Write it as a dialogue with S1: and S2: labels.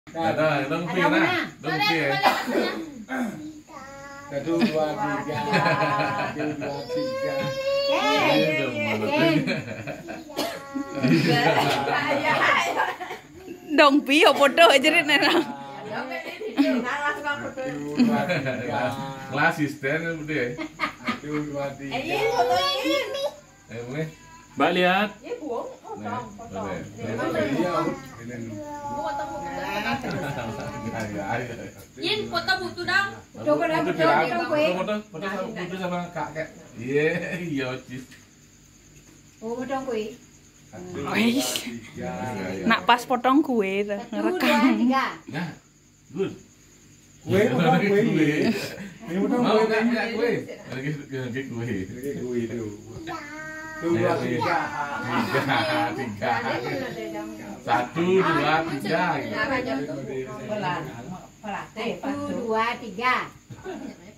S1: Ada, dong pi nah, dong pi.
S2: Satu dua tiga, satu dua tiga.
S3: Dong pi yo bodoh aja deh nena.
S1: Kelas asisten udah ya.
S2: Satu dua tiga.
S1: Ini.
S4: Mbak lihat.
S5: Yin, foto butuh dong.
S1: Foto sama kakek. Iya, cis.
S3: Nak pas potong kue ngerekam.
S1: Nah, good.
S2: Kue, kue. Ini
S1: Mau enggak kue? Lagi kue.
S2: Kue itu. Dua tiga.
S1: Tiga. Satu, dua, tiga.
S6: Satu, dua, tiga.